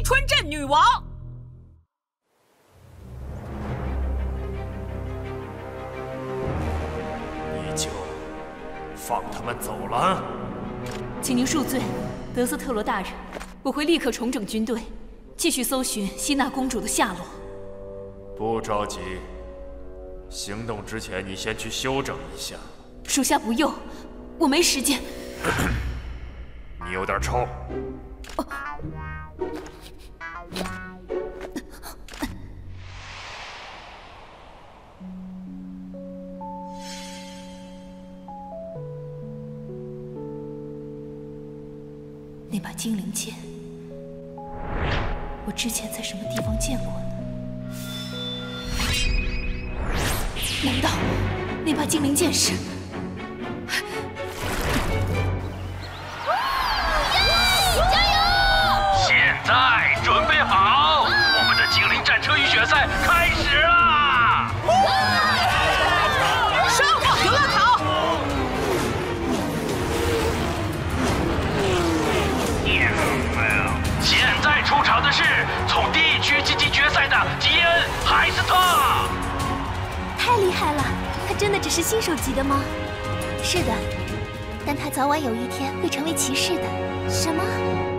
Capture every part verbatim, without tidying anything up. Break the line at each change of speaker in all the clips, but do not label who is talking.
春镇女王。
你就放他们走了？
请您恕罪，德斯特罗大人，我会立刻重整军队，继续搜寻希娜公主的下落。
不着急，行动之前你先去休整一下。
属下不用，我没时间。
你有点臭。
哦 那把精灵剑，我之前在什么地方见过呢？难道那把精灵剑是？
加油！
现在准备好，我们的精灵战车预选赛开始啦！
上网游乐场。
现在出场的是从地区晋级决赛的吉恩·海斯特。
太厉害了！他真的只是新手级的吗？是的，但他早晚有一天会成为骑士的。什么？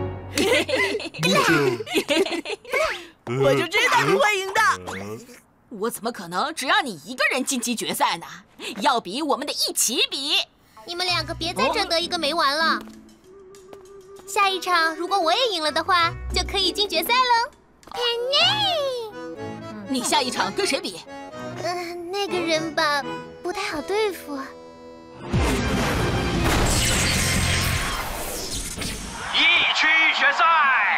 我就知道你会赢的。我怎么可能只让你一个人晋级决赛呢？要比我们得一起比。
你们两个别再争得一个没完了。 下一场，如果我也赢了的话，就可以进决赛喽。
你下一场跟谁比？
嗯、呃，那个人吧，不太好对付。
一区预选赛，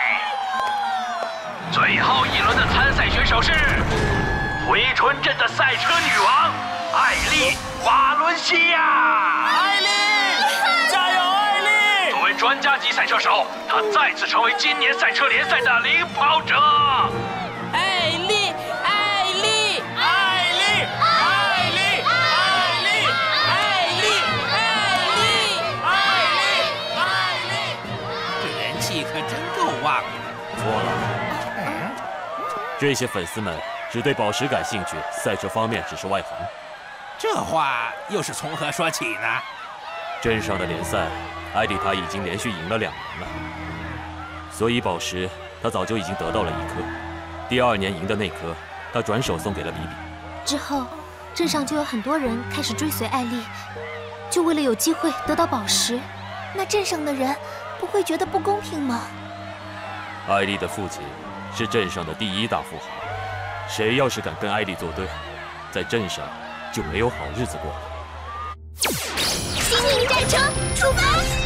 最后一轮的参赛选手是回春镇的赛车女王艾丽·瓦伦西亚。
艾丽，加油，艾丽！
作为专家级赛车手，他再次成为今年赛车联赛的领跑者。
艾丽，艾丽，
艾丽，艾丽，艾丽，艾丽，艾丽，艾丽，艾丽，
这人气可真够旺的。
错了，这些粉丝们只对宝石感兴趣，赛车方面只是外行。
这话又是从何说起呢？
镇上的联赛。 艾丽塔已经连续赢了两年了，所以宝石她早就已经得到了一颗。第二年赢的那颗，她转手送给了比比。
之后，镇上就有很多人开始追随艾丽，就为了有机会得到宝石。那镇上的人不会觉得不公平吗？
艾丽的父亲是镇上的第一大富豪，谁要是敢跟艾丽作对，在镇上就没有好日子过了。
精灵战车出发！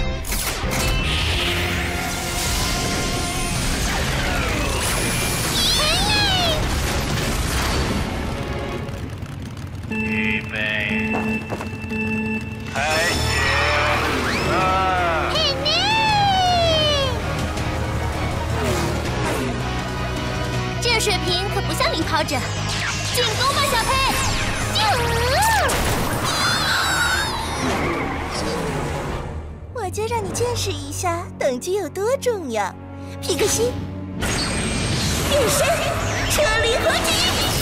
预备，开始！啊！
嘿你！这水平可不像领跑者，进攻吧，小佩！嗯
我就让你见识一下等级有多重要。皮克西，变身，车灵合体。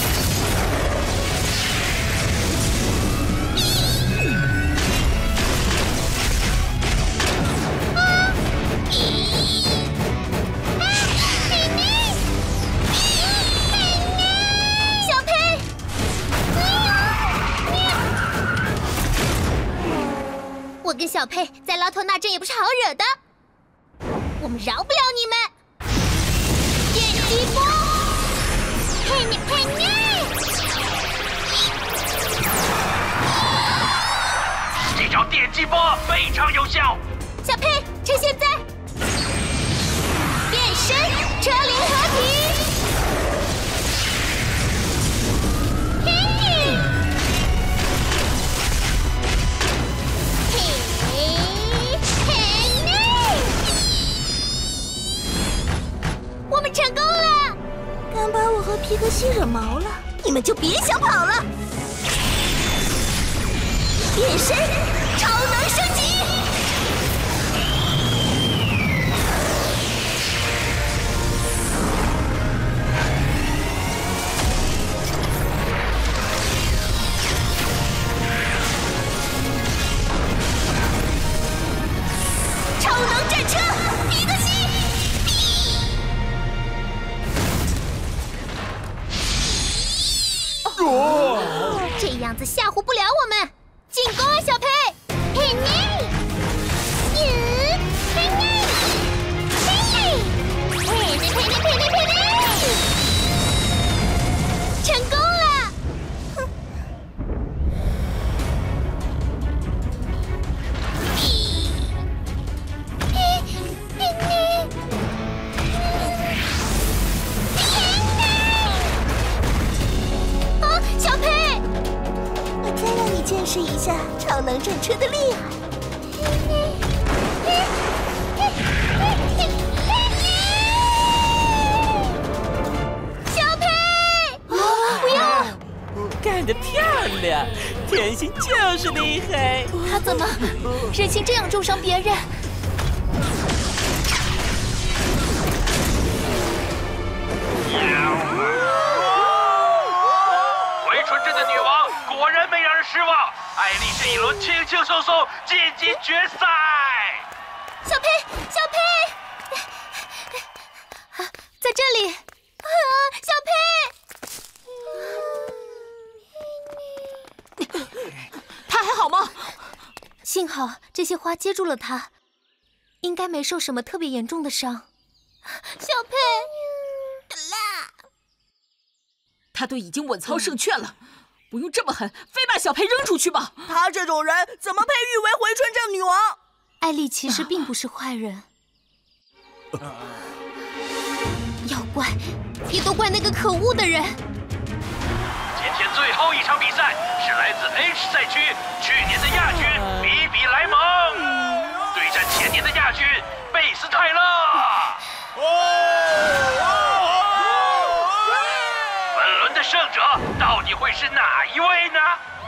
啊！咦！啊！嘿你！嘿你！小佩！我跟小佩在拉托纳镇也不是好惹的，我们饶不了你们！电击波，嘿你嘿你！
这招电击波非常有效。
小佩，趁现在变身，车灵合体！嘿！ 我们成功了！
敢把我和皮克西惹毛了，你们就别想跑了！变身，超能升级！ 样子吓唬不了我们。进攻啊，小佩！嘿内，嗯，嘿内，嘿，嘿内嘿内嘿内嘿内，成功了！哼。啊，小佩！
我再让你见识一下超能战车的厉害。
小佩！啊，不要！
干得漂亮，甜心就是厉害。
他怎么忍心这样重伤别人？
回春镇的女王果然没让人失望，艾丽这一轮轻轻松松晋级决赛。
小佩，小佩，啊，在这里，啊，小佩，
他还好吗？
幸好这些花接住了他，应该没受什么特别严重的伤。
小佩，啦，
他都已经稳操胜券了，不用这么狠，非把小佩扔出去吧。
他这种人怎么配誉为回春镇女王？
艾丽其实并不是坏人。要怪，也都怪那个可恶的人。
今天最后一场比赛是来自 H 赛区去年的亚军比比莱蒙对战前年的亚军贝斯泰勒。本轮的胜者到底会是哪一位呢？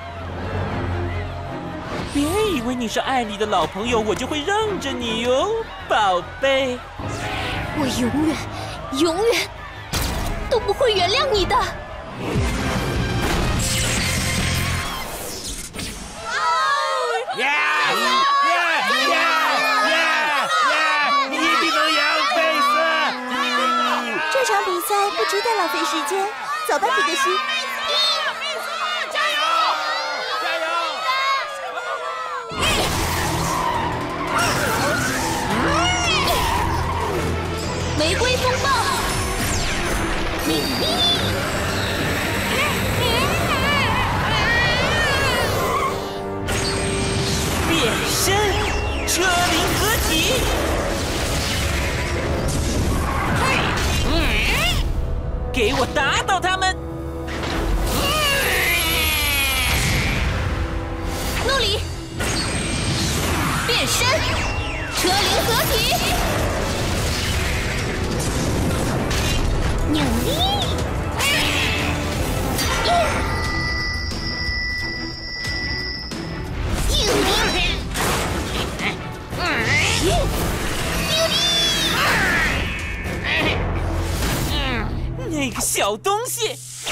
别以为你是艾丽的老朋友，我就会让着你哟，宝贝。
我永远、永远都不会原谅你的。
耶耶耶耶耶！你一定能赢，贝斯！
这场比赛不值得浪费时间，走吧，皮克西。
加油！加油！
玫瑰风暴，你
变身，车灵合体。给我打倒他们！
诺里，变身，车灵合体，扭力，
那个小东西，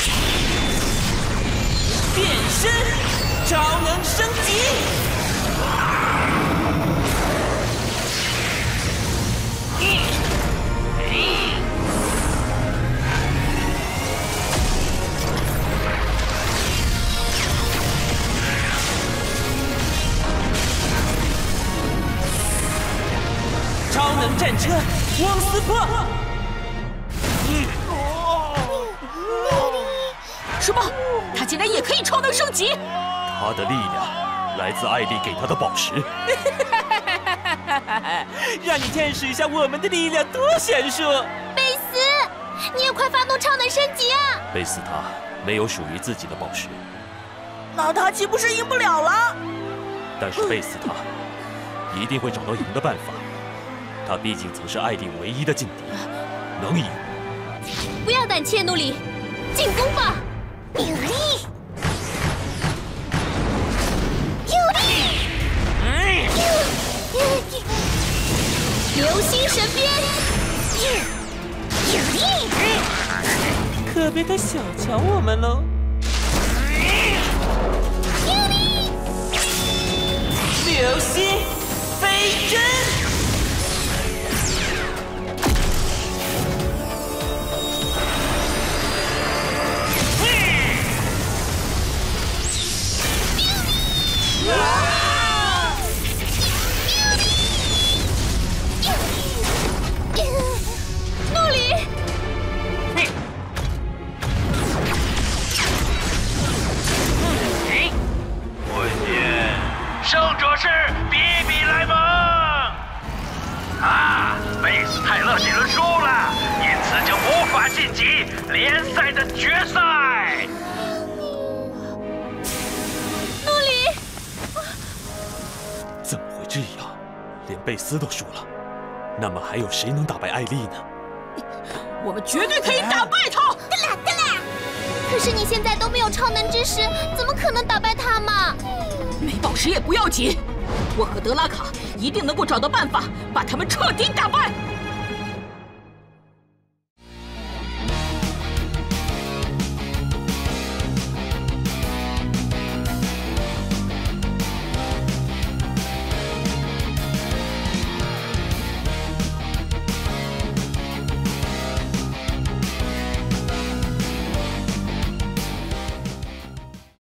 变身，超能升级。超能战车，汪斯破！
什么？他竟然也可以超能升级？
他的力量来自艾丽给他的宝石。
让你见识一下我们的力量多悬殊！
贝斯，你也快发动超能升级啊！
贝斯塔没有属于自己的宝石，
那他岂不是赢不了了？
但是贝斯塔一定会找到赢的办法。他毕竟曾是艾丽唯一的劲敌，能赢。
不要胆怯，努里，进攻吧！有力，有力，流星神鞭，有力，
可别太小瞧我们喽！
有力，
流星飞针。
这几轮输了，因此就无法晋级联赛的决赛。
诺里，
怎么会这样？连贝斯都输了，那么还有谁能打败艾丽呢？
我们绝对可以打败他！
对啦对啦！可是你现在都没有超能之石，怎么可能打败他嘛？
没宝石也不要紧，我和德拉卡一定能够找到办法把他们彻底打败。